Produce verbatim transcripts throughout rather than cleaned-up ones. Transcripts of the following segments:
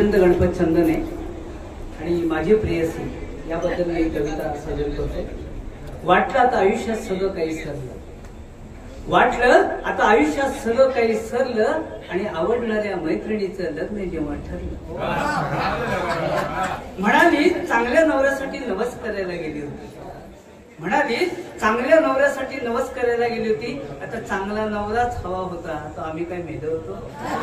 गोपीचंद गणपत चंदने आणि माझी प्रेयसी याबद्दल मी कविता सजल करतो। वाटलं आता आयुष्यात सगळं काही सरलं, वाटलं आता आयुष्यात सगळं काही सरलं आणि आवडणाऱ्या मैत्रिणीचं लग्न जेव्हा ठरलं। म्हणाली चांगल्या नवऱ्यासाठी नवस करायला गेली होती, म्हणाली चांगल्या नवऱ्यासाठी नवस करायला गेली होती। आता चांगला नवराच हवा होता तर आम्ही काय मेलो होतो?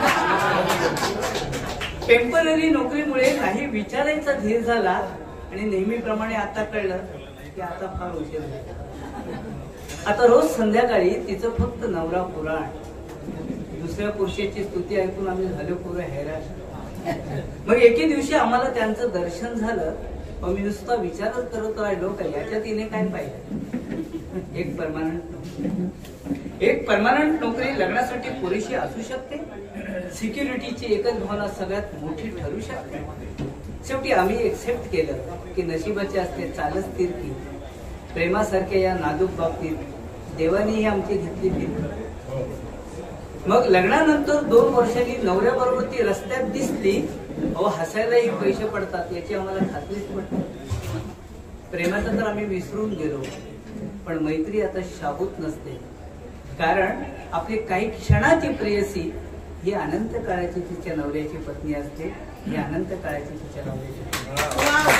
टेम्पररी नोकरीमुळे काही विचारायचा धीर झाला आणि नेहमीप्रमाणे आता कळलं की आता फार उशीर झाला। आता रोज संध्याकाळी तिचं फक्त नवरा पुराण, दुसऱ्या पुरुषाची स्तुती ऐकून आम्ही झालो पुरं हैराण। मग एके दिवशी आम्हाला त्यांचं दर्शन झालं, मग मी नुसता विचारच करत राहिलो का याच्या तिने काय पाहिलं। एक परमानंट नोकरी, एक परमानंट नोकरी लग्नासाठी पुरेशी असू शकते, सिक्युरिटीची एकच भावना सगळ्यात मोठी ठरू शकते। शेवटी आम्ही एक्सेप्ट केलं की नशिबाचे असते चालच तिरकी, प्रेमासारख्या या नाजूक बाबतीत देवानीही आमची घेतली फिरकी। मग लग्नानंतर दोन वर्षांनी नवऱ्याबरोबर ती रस्त्यात दिसली, अहो हसायलाही पैसे पडतात याची आम्हाला खात्रीच पडते। प्रेमाचं तर आम्ही विसरून गेलो, पण मैत्री आता शाबूत नसते, कारण आपली काही क्षणाची प्रेयसी ही अनंत काळाची तिच्या नवऱ्याची पत्नी असते, ही अनंत काळाची तिच्या नवऱ्याची पत्नी।